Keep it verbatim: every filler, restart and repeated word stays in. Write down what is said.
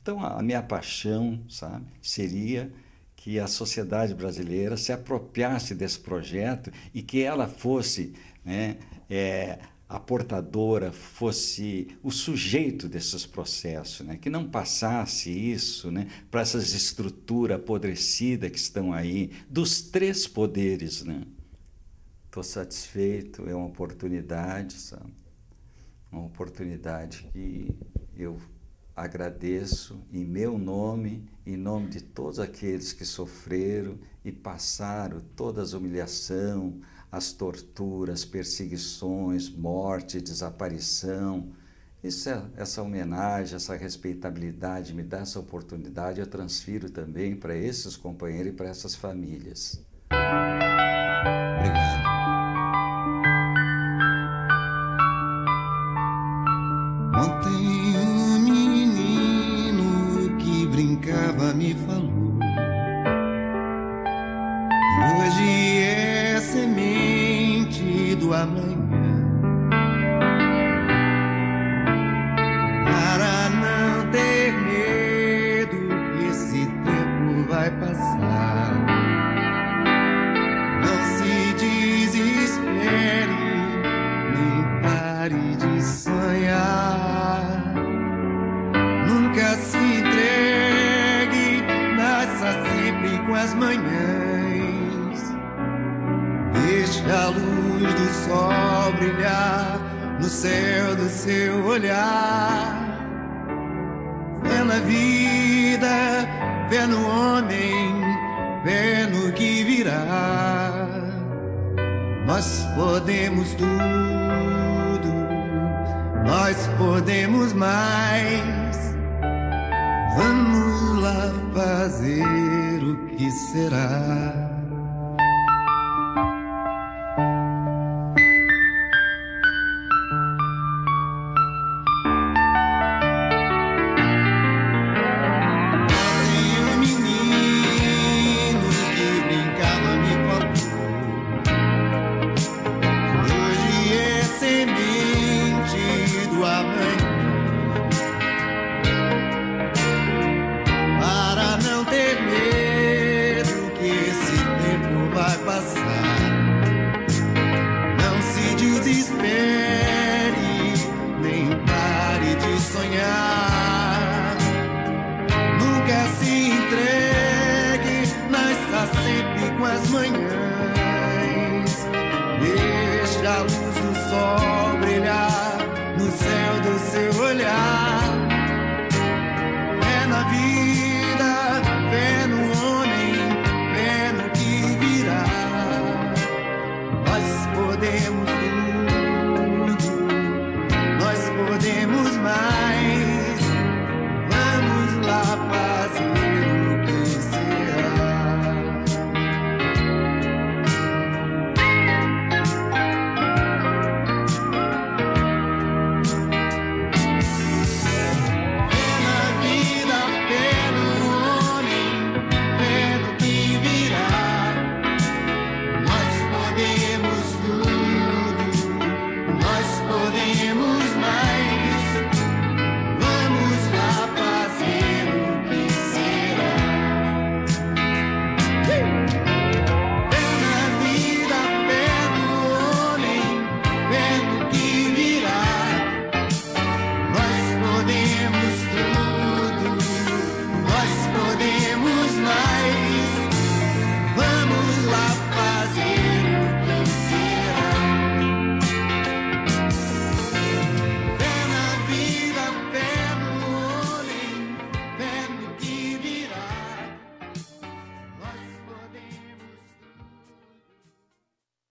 Então, a minha paixão, sabe, seria que a sociedade brasileira se apropriasse desse projeto e que ela fosse, né, é, a portadora, fosse o sujeito desses processos, né, que não passasse isso, né, para essas estruturas apodrecidas que estão aí, dos três poderes. Né? Estou satisfeito, é uma oportunidade, sabe? Uma oportunidade que eu agradeço em meu nome, em nome de todos aqueles que sofreram e passaram todas as humilhações, as torturas, perseguições, morte, desaparição. Isso é, essa homenagem, essa respeitabilidade me dá essa oportunidade, eu transfiro também para esses companheiros e para essas famílias. Obrigado. Ontem um menino que brincava me falou: hoje é semente do amanhã. Para não ter medo, esse tempo vai passar. Não se desespere, nem pare de sonhar. Nunca se entregue, nasça sempre com as manhãs. Deixe a luz do sol brilhar no céu do seu olhar. Fé na vida, fé no homem, fé no que virá. Nós podemos tudo, nós podemos mais.